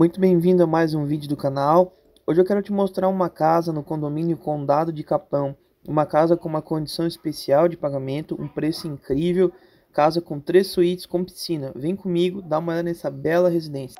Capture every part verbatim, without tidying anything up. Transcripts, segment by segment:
Muito bem-vindo a mais um vídeo do canal. Hoje eu quero te mostrar uma casa no condomínio Condado de Capão. Uma casa com uma condição especial de pagamento, um preço incrível, casa com três suítes com piscina. Vem comigo, dá uma olhada nessa bela residência.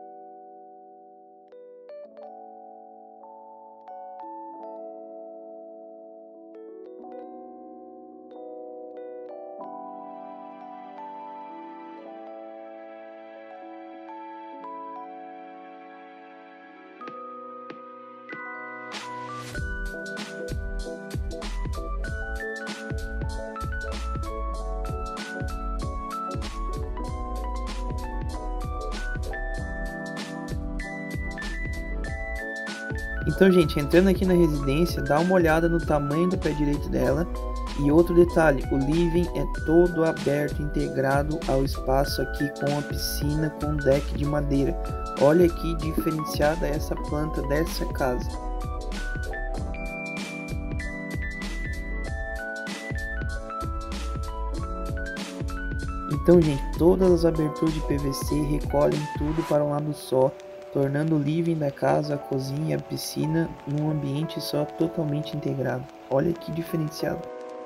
Então, gente, entrando aqui na residência, dá uma olhada no tamanho do pé direito dela. E outro detalhe, o living é todo aberto, integrado ao espaço aqui com a piscina com deck de madeira. Olha que diferenciada essa planta dessa casa. Então, gente, todas as aberturas de P V C recolhem tudo para um lado só, tornando o living da casa, a cozinha e a piscina num ambiente só totalmente integrado. Olha que diferenciado.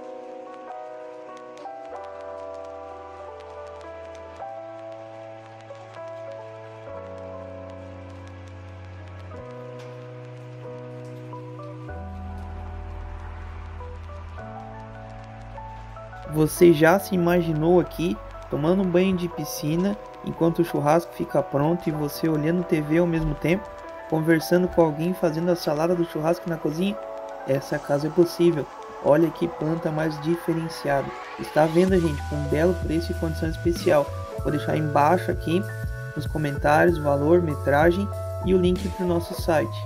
Você já se imaginou aqui tomando um banho de piscina enquanto o churrasco fica pronto e você olhando T V ao mesmo tempo, conversando com alguém, fazendo a salada do churrasco na cozinha? Essa casa é possível. Olha que planta mais diferenciada. Está à venda, gente, com um belo preço e condição especial. Vou deixar embaixo aqui nos comentários o valor, metragem e o link para o nosso site.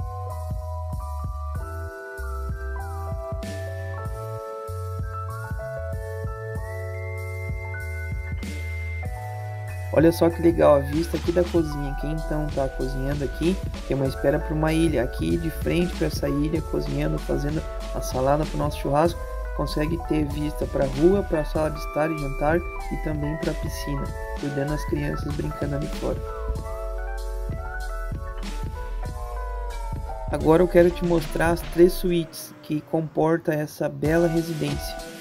Olha só que legal a vista aqui da cozinha. Quem então está cozinhando aqui tem uma espera para uma ilha. Aqui de frente para essa ilha, cozinhando, fazendo a salada para o nosso churrasco, consegue ter vista para a rua, para a sala de estar e jantar e também para a piscina, cuidando as crianças brincando ali fora. Agora eu quero te mostrar as três suítes que comporta essa bela residência.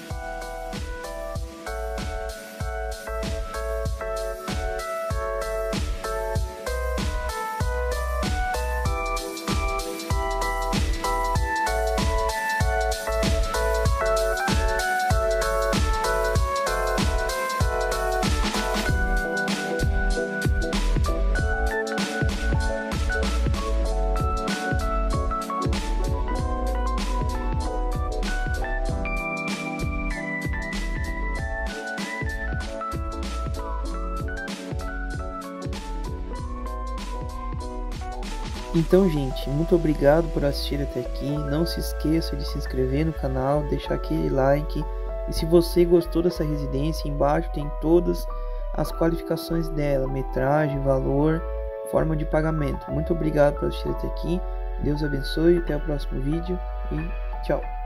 Então, gente, muito obrigado por assistir até aqui. Não se esqueça de se inscrever no canal, deixar aquele like. E se você gostou dessa residência, embaixo tem todas as qualificações dela, metragem, valor, forma de pagamento. Muito obrigado por assistir até aqui. Deus abençoe, até o próximo vídeo e tchau.